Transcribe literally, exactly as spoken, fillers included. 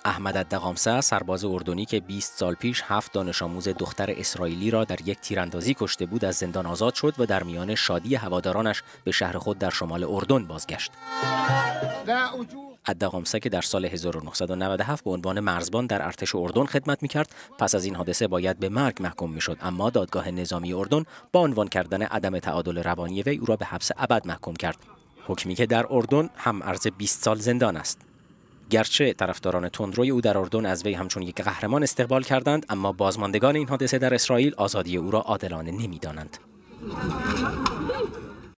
احمد الدغامسه، سرباز اردنی که بیست سال پیش هفت دانش آموز دختر اسرائیلی را در یک تیراندازی کشته بود، از زندان آزاد شد و در میان شادی هوادارانش به شهر خود در شمال اردن بازگشت. الدغامسه که در سال هزار و نهصد و نود و هفت به عنوان مرزبان در ارتش اردن خدمت می‌کرد، پس از این حادثه باید به مرگ محکوم می‌شد، اما دادگاه نظامی اردن با عنوان کردن عدم تعادل روانی وی او را به حبس ابد محکوم کرد. حکمی که در اردن هم عرض بیست سال زندان است. گرچه طرفداران تندروی او در اردن از وی همچون یک قهرمان استقبال کردند، اما بازماندگان این حادثه در اسرائیل آزادی او را عادلانه نمی‌دانند.